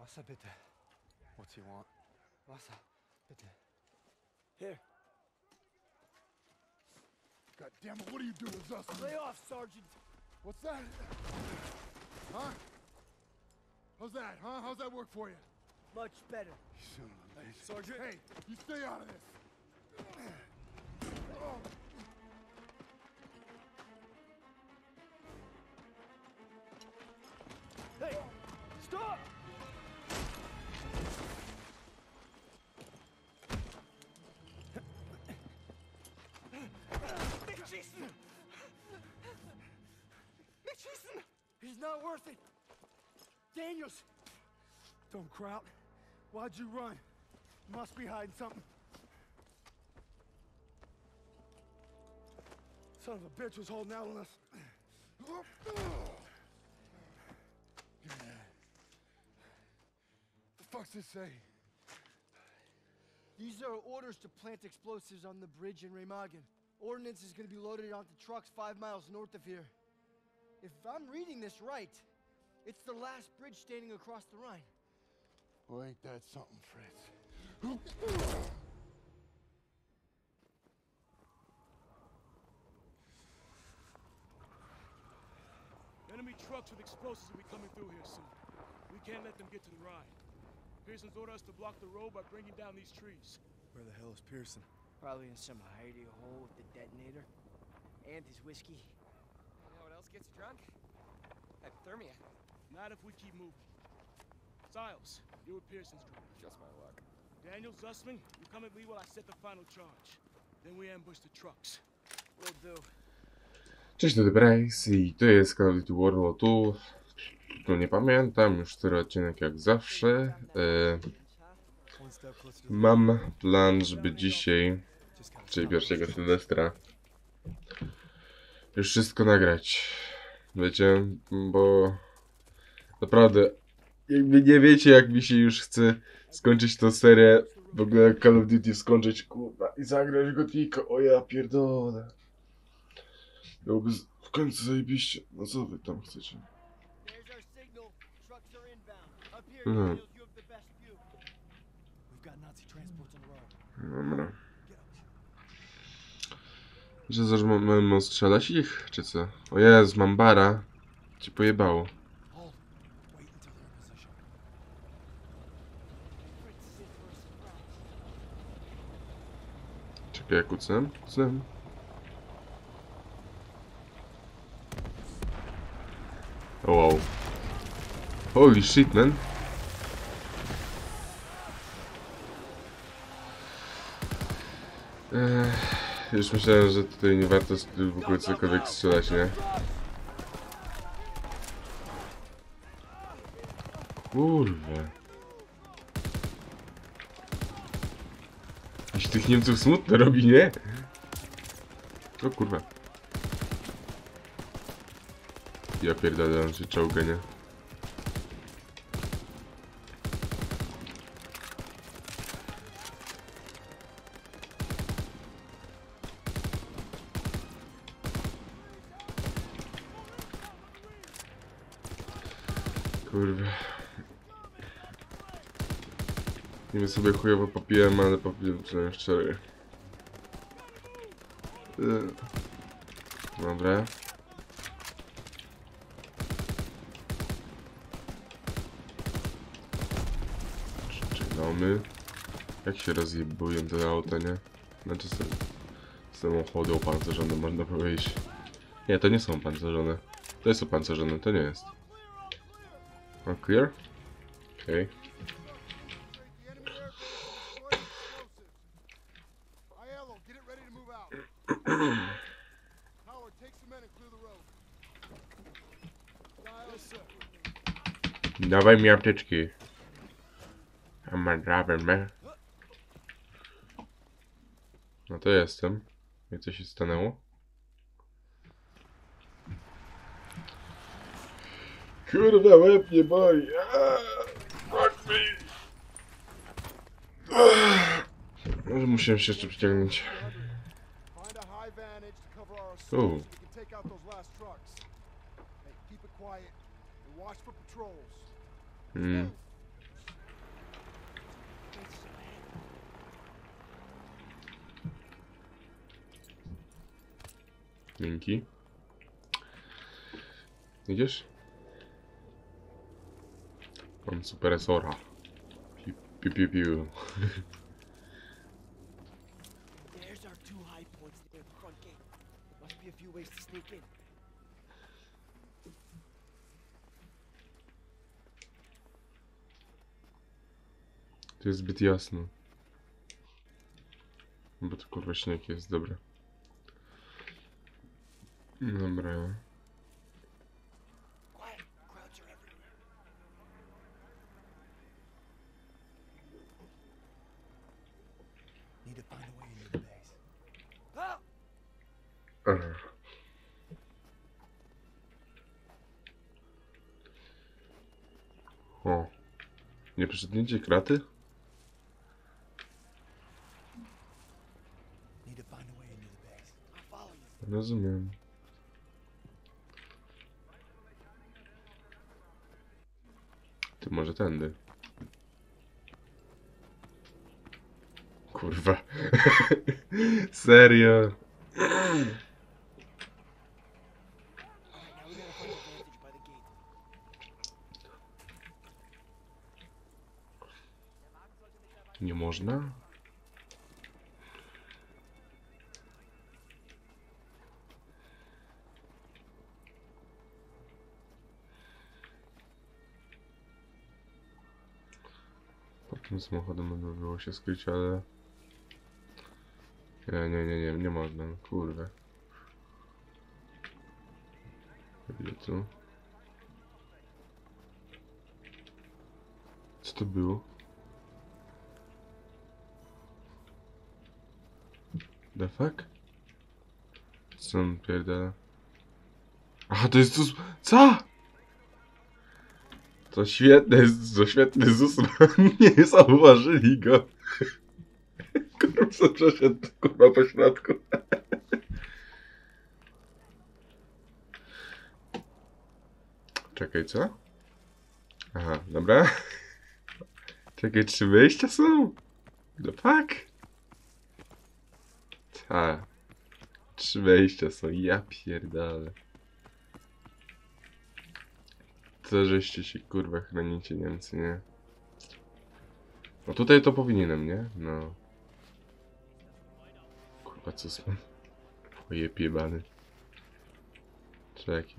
Wasser bitte. What do you want? Wasser bitte. Here. God damn it, what are you doing, Zussman? Lay off, Sergeant. What's that? Huh? How's that, huh? How's that work for you? Much better. You son of a bitch. Sergeant. Hey, you stay out of this. Oh. Hey, stop! McCheeson! McCheeson! He's not worth it. Daniels! Don't Kraut. Why'd you run? You must be hiding something. Son of a bitch was holding out on us. The fuck's this say? These are orders to plant explosives on the bridge in Remagen. Ordnance is going to be loaded onto trucks 5 miles north of here. If I'm reading this right, it's the last bridge standing across the Rhine. Well, ain't that something, Fritz? Enemy trucks with explosives will be coming through here soon. We can't let them get to the Rhine. Pearson's ordered us to block the road by bringing down these trees. Where the hell is Pearson? Probably in some hidey hole with the detonator. And his whiskey. You know what else gets you drunk? Hypothermia. Not if we keep moving. Siles, you're with Pearson's group. Just my luck. Daniel, Zussman, you come at me while I set the final charge. Then we ambush the trucks. Will do. Cześć, to Bryce i to jest Call of Duty World War II. Tu nie pamiętam, już 4 odcinek jak zawsze. Mam plan, żeby dzisiaj, czyli 1 Sylwestra, już wszystko nagrać. Wiecie, bo naprawdę, jakby nie wiecie, jak mi się już chce skończyć tę serię, w ogóle Call of Duty skończyć, kurwa, i zagrać go tylko, o ja pierdolę. Byłoby w końcu zajebiście. No co wy tam chcecie? No. Dobra. Że zaraz mamy strzelać ich, czy co? O Jezu, mam bara. Ci pojebało. Czekaj, jak kucnę? Kucnę. Oh wow. Holy shit, man. Już myślałem, że tutaj nie warto w ogóle cokolwiek strzelać, nie? Kurwa. Jakiś tych Niemców smutno robi, nie? O kurwa. Ja pierdolę, on się czołga, nie? Kurwa. Niby sobie chujowo popiłem, ale popiłem przynajmniej wczoraj. Dobra. Czynamy. Jak się rozjebują te auta, nie? Znaczy samochody opancerzone, można powiedzieć. Nie, to nie są opancerzone. To jest opancerzone, to nie jest. All clear? Okay. Dawaj mi apteczki. I'm a driver, man. No to jestem. I co się stanęło? Kurwa, łeb nie boli. Fuck me. Może musiałem się jeszcze przyciągnąć. Dzięki. Idziesz? Mam superesora. Piu, piu, piu, piu. There's our two high points near the front gate. Must be a few ways to sneak in. To jest zbyt jasno. Bo to kurwa śnieg jest, dobra. Dobra. Quiet. Crowds are everywhere. Need to find a way into the base. Ah! Aha. O. Nie przeszedniecie kraty? Need to find a way into the base. I'll follow you. Rozumiem. Ty może tędy. Kurwa. Serio. Alright, now we gotta find a vantage by the gate. Nie można? Pod tym samochodem by było się skryć, ale... Nie można, kurwa. Gdzie tu? Co to było? The fuck? Co on pierdala? Aha, to jest ZUS... Co? To świetny ZUS. Nie zauważyli go. Kurwa, co przeszedł, kurwa, po środku. Czekaj, co? Aha, dobra. Czekaj, 3 wyjścia są? The fuck? Ta. 3 wejścia są, ja pierdolę. Co żeście się kurwa chronicie, Niemcy, nie? No tutaj to powinienem, nie? No. Kurwa, co są? Pojeb jebany. Czekaj.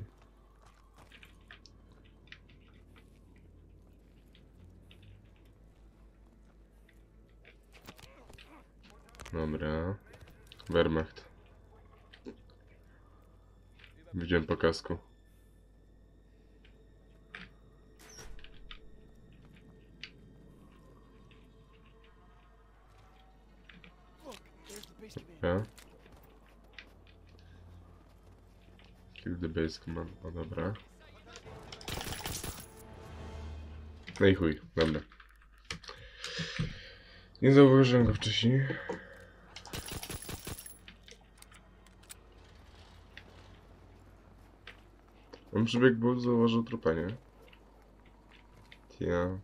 Dobra. Wehrmacht. Widziałem po kasku. Look, there's the base command. Dobra. Kill the base command. No dobra. No i chuj, dobra. Nie zauważyłem go wcześniej. On przebiegł, bo zauważył trupa, nie? Ja.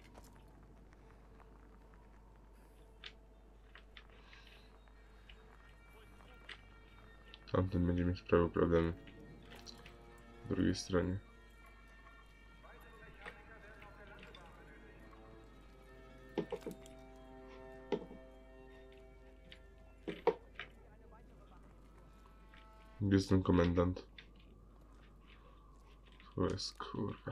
Tamten będzie mieć prawo problemy. Po drugiej stronie. Gdzie jest ten komendant? To jest kurwa.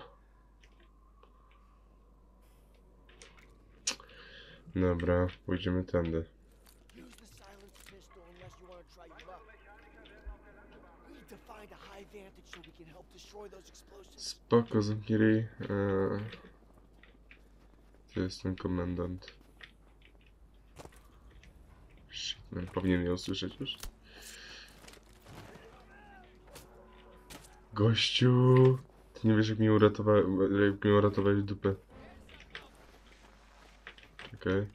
Dobra, pójdziemy tędy. Use the silenced pistol unless you want to try your luck. We need to find a high vantage so we can help destroy those explosives. Spoko, zamknij. To jest ten komendant. Shit, no, powinien mnie usłyszeć już. Gościu! Ty nie wiesz jak mi uratowałeś dupę. Okej.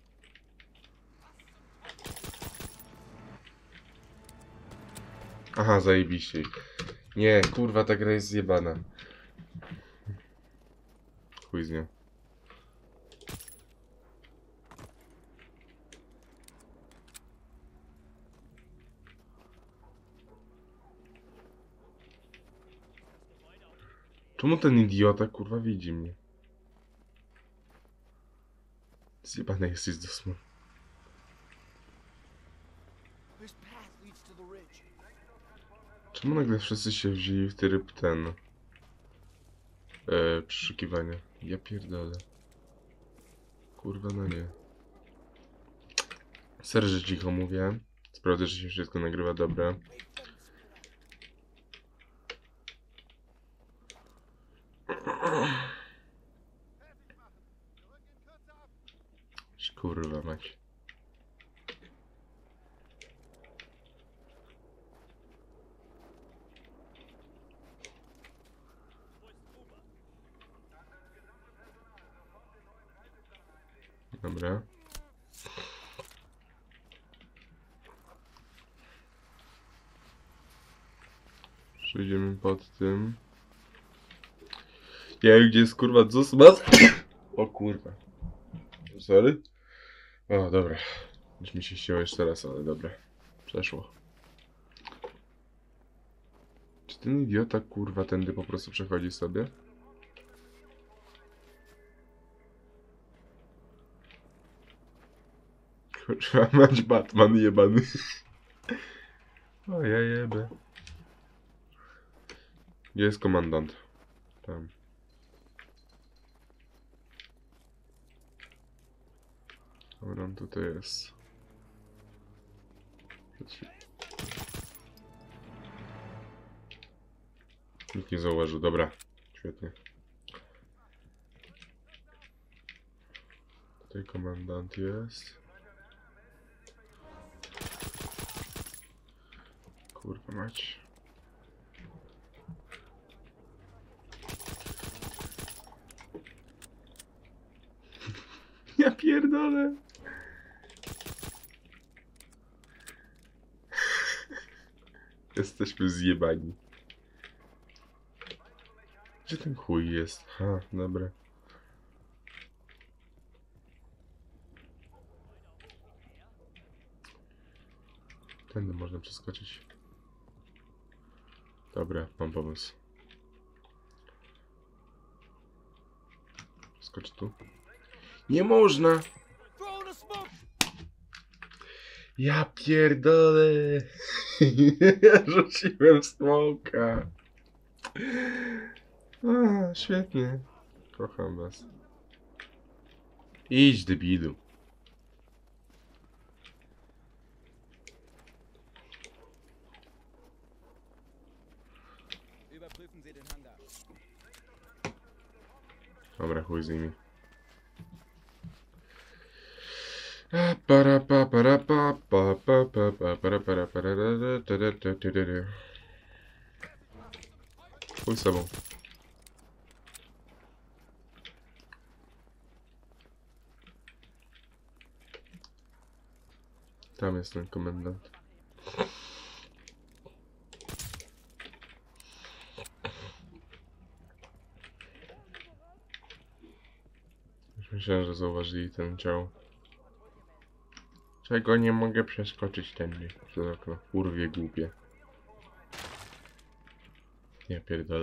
Aha, zajebiście. Nie, kurwa, ta gra jest zjebana. Chuj z nią. Czemu ten idiota, kurwa, widzi mnie? Zjebany jesteś do snu. This path leads to the ridge. Czemu nagle wszyscy się wzięli w tryb ten... przeszukiwania? Ja pierdolę. Kurwa, no nie. Serio, że cicho mówię. Sprawdzę, że się wszystko nagrywa, dobra. Kurwa mać. Dobra. Przejdziemy pod tym. Nie wiem, gdzie jest kurwa Zusmas. O kurwa. Sorry. O, dobra. Już mi się chciało jeszcze raz, ale dobra. Przeszło. Czy ten idiota kurwa tędy po prostu przechodzi sobie? Kurwa mać Batman jebany. O ja jebę. Gdzie jest komandant? Tam. Dobra, on tutaj jest. Nikt nie zauważył, dobra. Świetnie. Tutaj komandant jest. Kurwa mać. Ja pierdolę. Jesteśmy zjebani. Gdzie ten chuj jest? Ha, dobra. Tędy można przeskoczyć. Dobra, mam pomysł. Skocz tu. Nie można! Ja pierdolę! Rzuciłem smoka. A, świetnie. Kocham was. Idź, debilu. Überprüfen Sie den Hangar. Dobra, chuj z nimi. Para pa para pa pa pa pa pa para para para chuj z sobą. Tam jest ten komendant. Już myślałem, że zauważyli ten ciało. Czego nie mogę przeskoczyć tędy przez okno? Kurwie głupie. Ja pierdolę.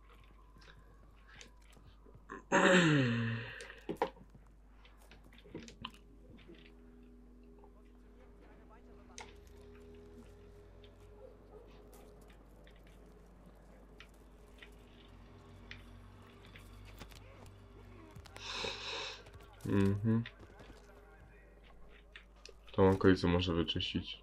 Tą okolicę może wyczyścić.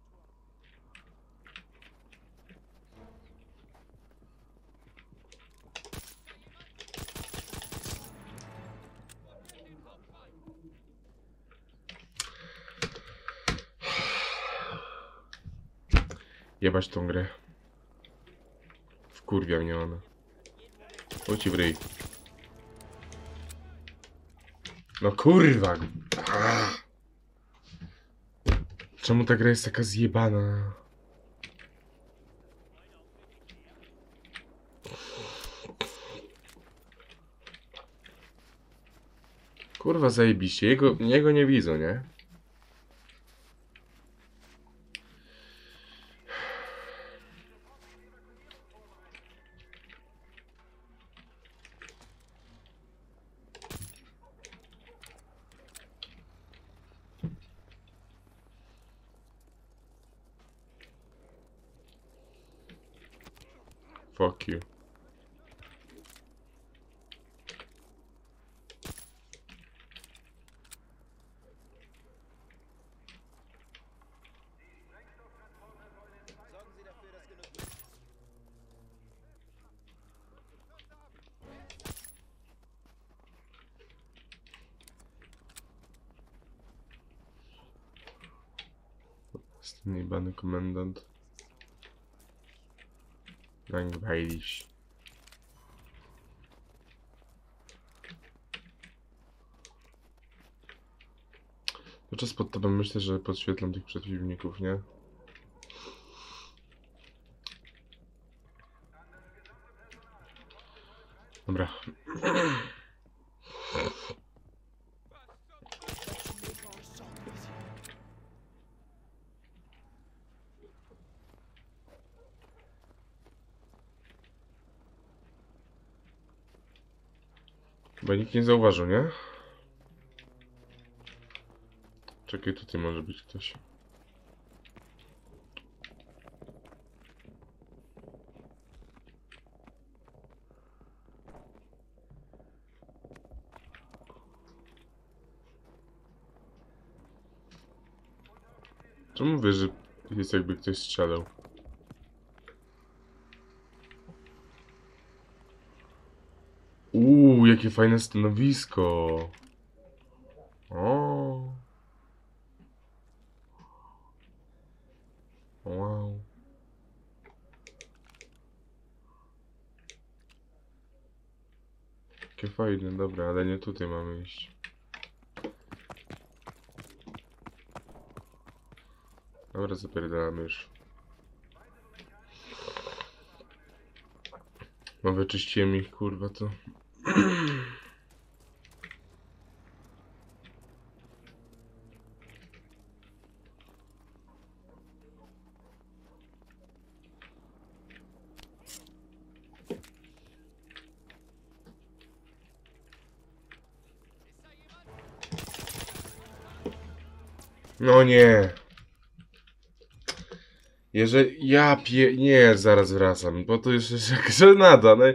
Jebać tą grę. Wkurwia mnie ona. Chodź w ryj. No kurwa! Czemu ta gra jest taka zjebana? Kurwa zajebiście. Jego nie widzą, nie? Fuck you. Jest ten jebany komendant. Langweilig. Podczas pod tobą myślę, że podświetlam tych przeciwników, nie? Dobra. Chyba nikt nie zauważył, nie? Czekaj, tutaj może być ktoś. Czemu mówię, że jest jakby ktoś strzelał? Jakie fajne stanowisko. O. Wow. Jakie fajne, dobra, ale nie tutaj mamy iść. Dobra, zapierdalamy już. No wyczyściłem ich, kurwa, to... No nie. Jeżeli ja nie, zaraz wracam, bo to już jest jak żenada, no.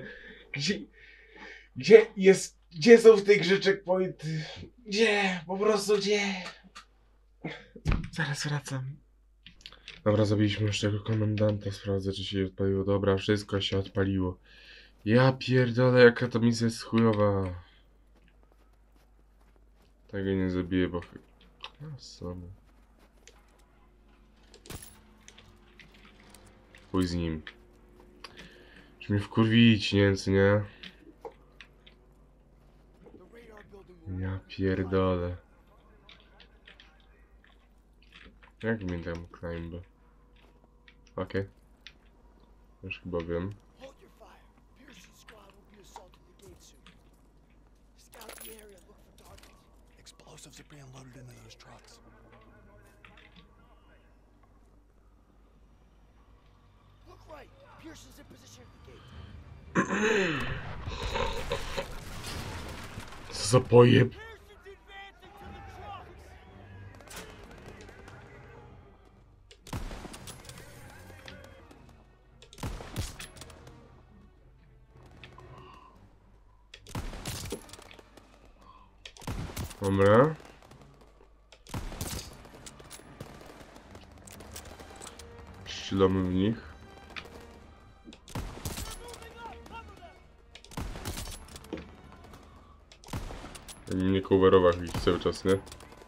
Gdzie są w tej grze checkpointy? Gdzie? Po prostu gdzie? Zaraz wracam. Dobra, zabiliśmy już tego komendanta, sprawdzę czy się odpaliło. Dobra, wszystko się odpaliło. Ja pierdolę, jaka to misja jest chujowa. Tego nie zabiję, bo... Samo. Chuj z nim. Już mnie wkurwić, nie wiem co nie? Ja pierdolę. Jak mi tam climb? Okej. Już chyba wiem. Explosives are being loaded into those trucks. Look right. Pearson's in position at the gate. Co za pojeb. Dobra. Strzelamy w nich. Nie coverować ich cały czas, nie?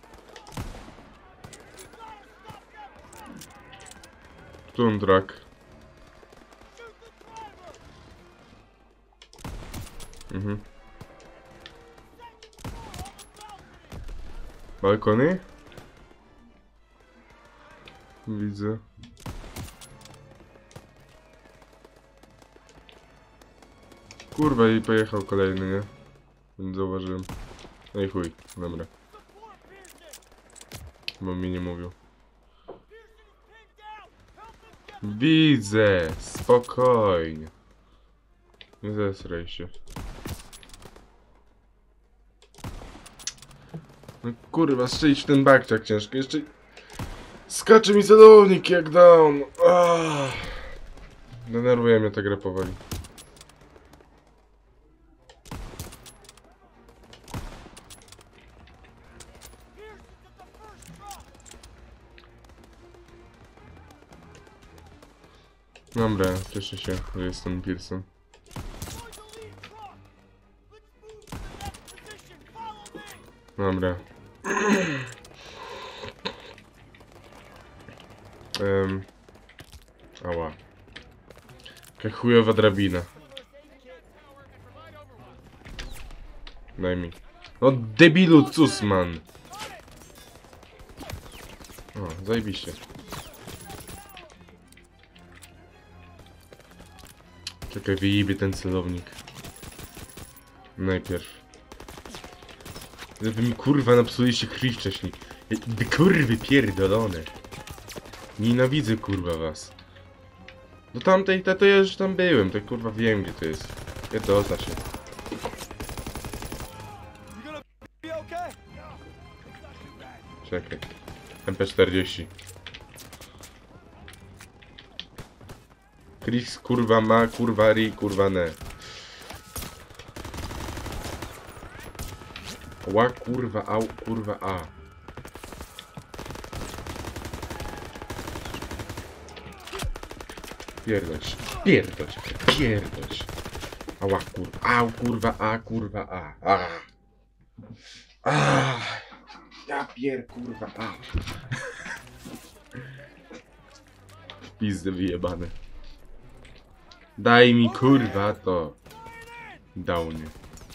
Tu track. Balkony? Widzę. Kurwa i pojechał kolejny, nie? Nie zauważyłem. No i chuj, dobra. Bo mi nie mówił. Widzę! Spokojnie. Nie zesraj się. No kurwa, strzelić w ten backtrack ciężko. Jeszcze... Skacze mi celownik jak down. Denerwuje mnie ta gra powoli. Dobra, cieszę się, że jestem Pearson. Dobra. Ała. Jaka chujowa drabina. Daj mi. No debilu, cus man. O, zajebiście. Czekaj, wyjebie ten celownik. Najpierw. Wy mi kurwa napsuliście krwi wcześniej. Wy kurwy pierdolone. Nienawidzę kurwa was. Do tamtej, to ja już tam byłem, to kurwa wiem gdzie to jest. Pierdolta się. Czekaj. MP40. Chris kurwa ma, kurwa ri, kurwa ne. Ła kurwa, au kurwa a. Pierdolć, pierdolć, pierdolć. Ała kurwa, au kurwa a, kurwa a. A. Ja pier kurwa a. Pizdy wyjebane. Daj mi kurwa to. Downie.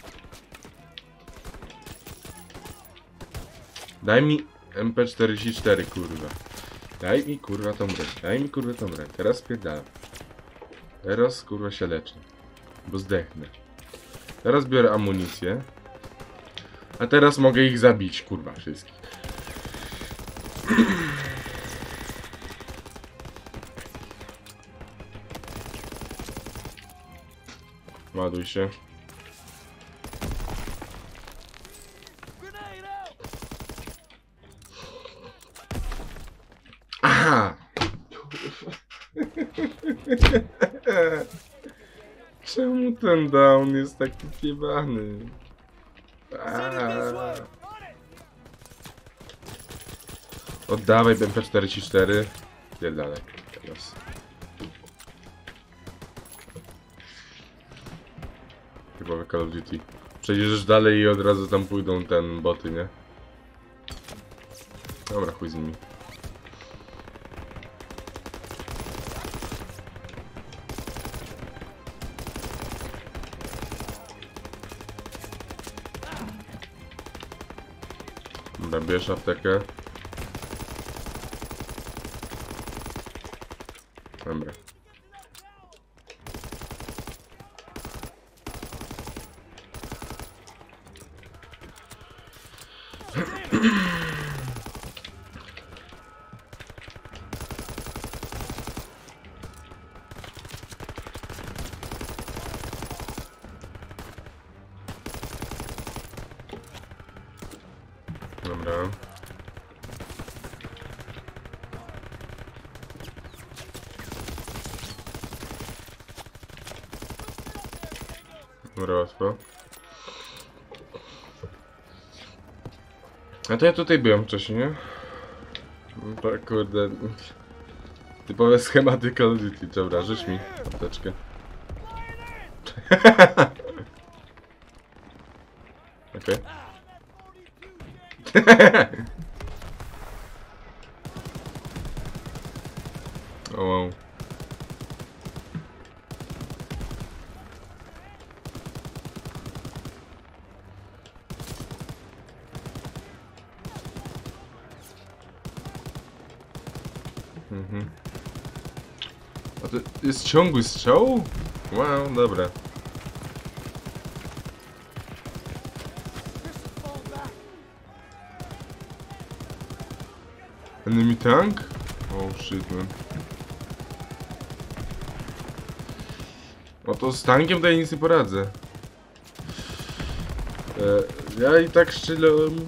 Daj mi MP44 kurwa. Daj mi kurwa tą broń. Daj mi kurwa tą broń. Teraz spierdalam. Teraz kurwa się leczę. Bo zdechnę. Teraz biorę amunicję. A teraz mogę ich zabić kurwa wszystkich. Ładuj się. Aha! Czemu ten down jest taki zjebany? Oddawaj MP44. Pierdalaj. Teraz. Chyba Call of Duty. Przejdziesz dalej i od razu tam pójdą ten boty, nie? Dobra, chuj z nimi. Dobra, bierz aptekę. Dobra. Dobra. Dobra, łatwo. A to ja tutaj byłem wcześniej, nie? No tak, kurde. Typowe schematy Call of Duty. Dobra, rzuć mi apteczkę. Okej. O wow. A to jest ciągły strzał? Wow, dobra. Enemy tank? Oh shit, man. O to z tankiem to ja nic nie poradzę. Ja i tak szczylom.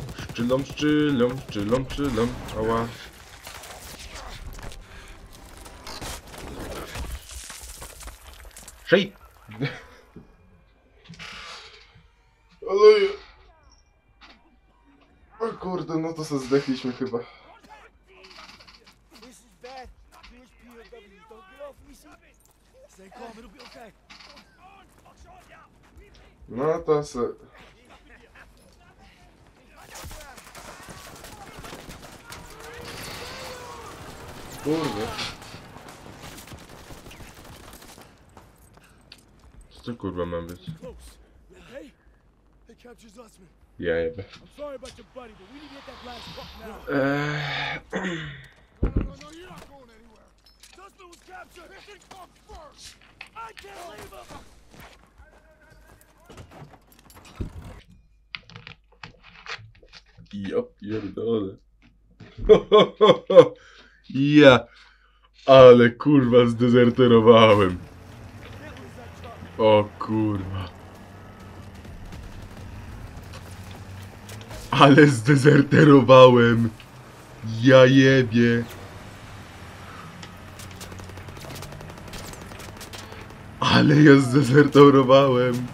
Ała. Shit! Ale... O kurde, no to se zdechliśmy chyba. This is bad. Jewish POWs, don't get off Stay calm, it'll be okay. No to se... Kurde. Co to kurwa ma być? Close. You okay? They captured Zussman. Ja jebę. I'm sorry about your buddy, but we need to get that last truck now. No, you're not going anywhere. Zussman was captured! Listen, come first. I can't leave him! Ja pierdolę. Ja. Ale kurwa zdezerterowałem. O kurwa. Ale zdezerterowałem. Ja jebie. Ale ja zdezerterowałem.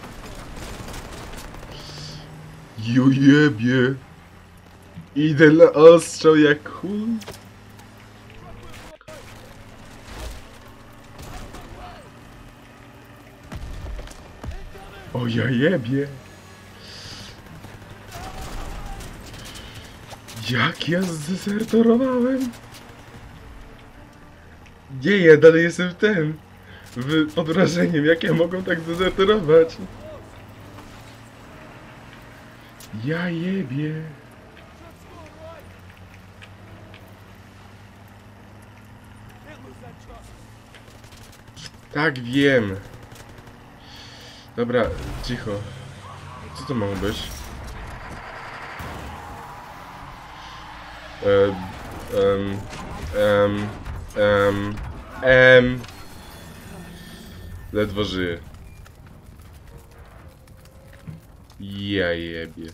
Ju jebie. Idę na ostrzał jak chuj. O ja jebie. Jak ja zdezerterowałem? Nie, ja dalej jestem ten. Pod wrażeniem, jak ja mogą tak zdezerterować. Ja jebie. Tak, wiem. Dobra, cicho. Co to ma być? Ledwo żyje. Ja jebie.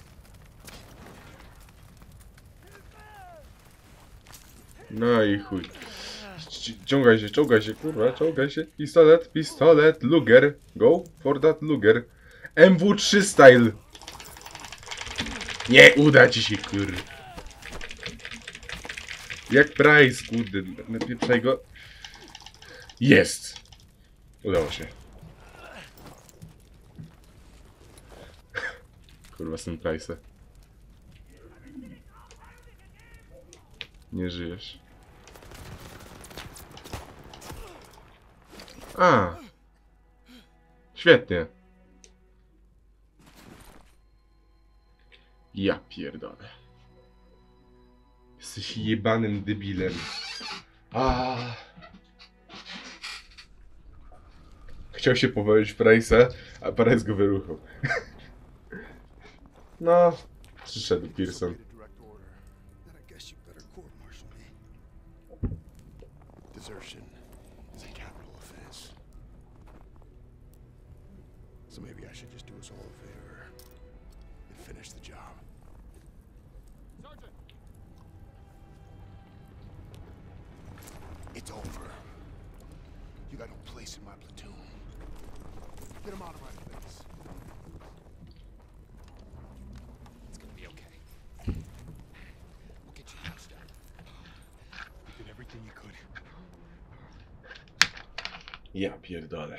No i chuj. Ciągaj się, kurwa, ciągaj się. Pistolet, Luger. Go for that Luger. MW3 style. Nie uda ci się, kur. Jak Price, kurde, napieprzaj go. Jest. Udało się. Kurwa, syn Price'a. Nie żyjesz. A. Świetnie. Ja pierdolę. Jesteś jebanym debilem. A. Chciał się powolić Price'a, a Price go wyruchał. No. Przyszedł Pearson. Desertion is a capital offense. So maybe I should just do us all a favor and finish the job. Sergeant! It's over. You got no place in my platoon. Get him out of my face. It's gonna be okay. We'll get you housed up. You did everything you could. Ja pierdolę.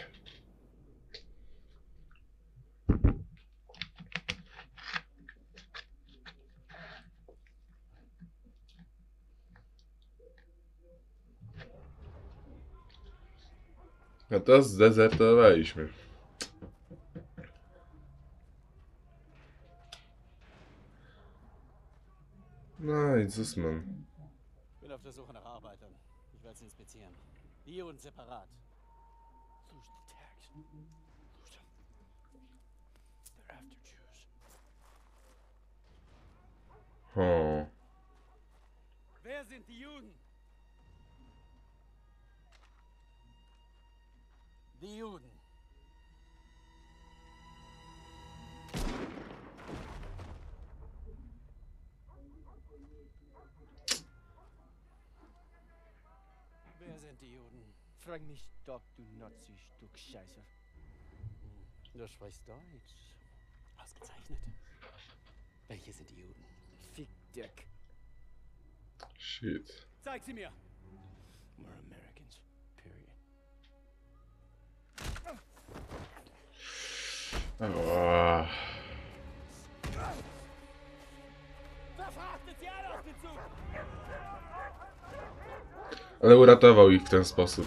No to zdezertowaliśmy. No i Zussman. Bin auf der Suche nach Arbeitern. Ich werde sie inspizieren. Die und separat. Lose the tags. Lose them. They're after Jews. O. Wer sind die Juden? Die Juden. Wer sind die Juden? Frag mich doch, du Nazi-Stück Scheiße. Du sprichst Deutsch. Ausgezeichnet. Welche sind die Juden? Fick Dick. Shit. Zeig sie mir! We're Americans. Period. O. Ale uratował ich w ten sposób.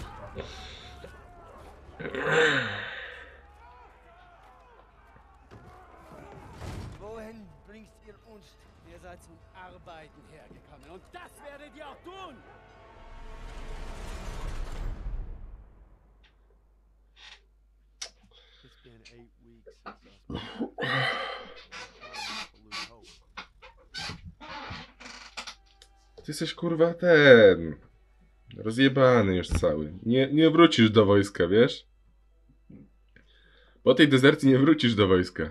Wohin bringt ihr uns? Ihr seid zum Arbeiten hergekommen und das werdet ihr auch tun! It's been 8 weeks since I was lose hope. Ty jesteś kurwa ten. Rozjebany już cały. Nie wrócisz do wojska, wiesz? Po tej dezercji nie wrócisz do wojska.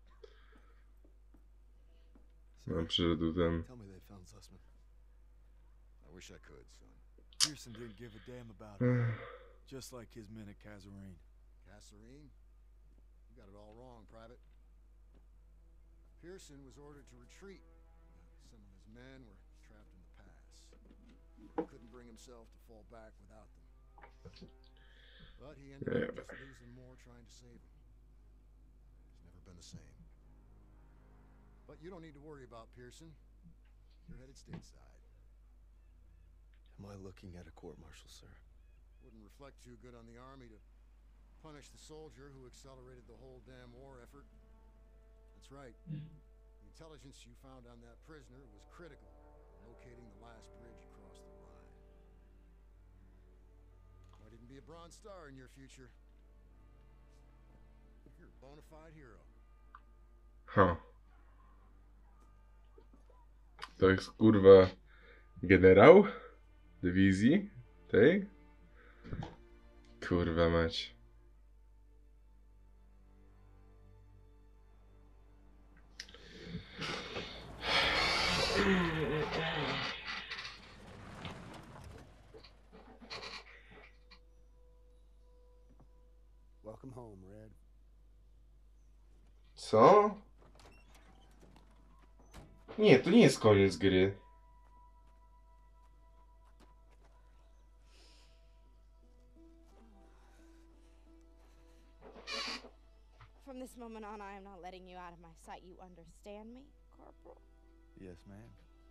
No, przyszedł ten. Tell me they found Zussman. I wish I could, son. Pearson didn't give a damn about it. Just like his men at Kasserine. Kasserine? You got it all wrong, Private. Pearson was ordered to retreat. Some of his men were trapped in the pass. He couldn't bring himself to fall back without them. But he ended up just losing more trying to save them. He's never been the same. But you don't need to worry about Pearson. You're headed stateside. Am I looking at a court-martial, sir? Wouldn't reflect too good on the army to punish the soldier who accelerated the whole damn war effort. That's right. The intelligence you found on that prisoner was critical in locating the last bridge across the Rhine. Might even be a Bronze Star in your future. You're a bona fide hero. Ha. To jest kurwa generał dywizji tej? Kurwa mać. Welcome home, Red. Co? Nie, to nie jest koniec gry. From this moment on, I am not letting you out of my sight. You understand me, Corporal? Yes, ma'am.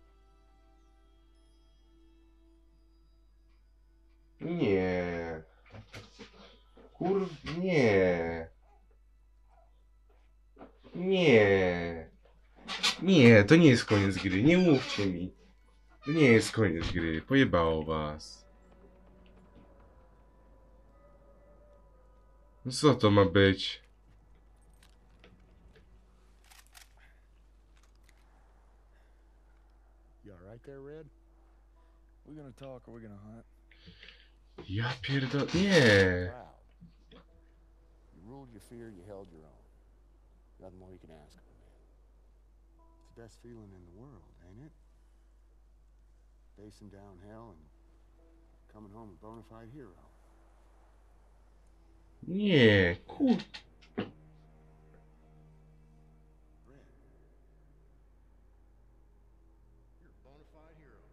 Nie. Nie. Nie. Nie, to nie jest koniec gry. Nie mówcie mi. To nie jest koniec gry. Pojebało was. No co to ma być? You alright there, Red? We gonna talk or we gonna hunt? Ja pierdol... Nie. Proud. You ruled your fear, you held your own. Nothing more you can ask of a man. It's the best feeling in the world, ain't it? Facing down hell and coming home a bona fide hero. Nie, kur... Red. You're a bona fide hero.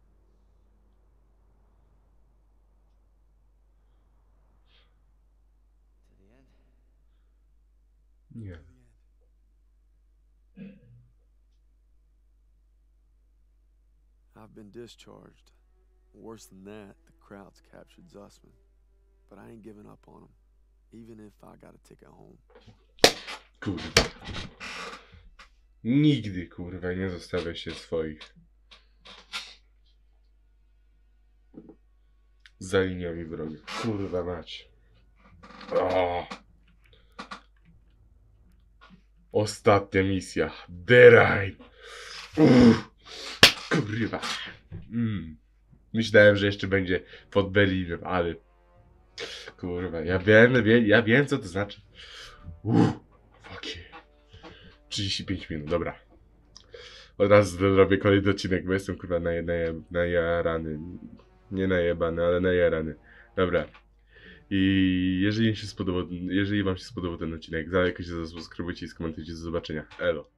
To the end? Nie. I've been discharged. Worse than that, the Krauts captured Zussman. But I ain't giving up on him, even if I got a ticket home. Kurwa. Nigdy, kurwa, nie zostawiaj się swoich. Za liniami wroga. Kurwa mać. O! Ostatnia misja. The Rhine. Kurwa. Myślałem, że jeszcze będzie pod Berlinem, ale... Kurwa, ja wiem co to znaczy. Fuck yeah. 35 minut, dobra. Od razu zrobię kolejny odcinek, bo jestem kurwa najarany. Nie najebany, ale najarany. Dobra. I jeżeli wam się spodobał ten odcinek, zalajkujcie, zasubskrybujcie i skomentujcie. Do zobaczenia. Elo.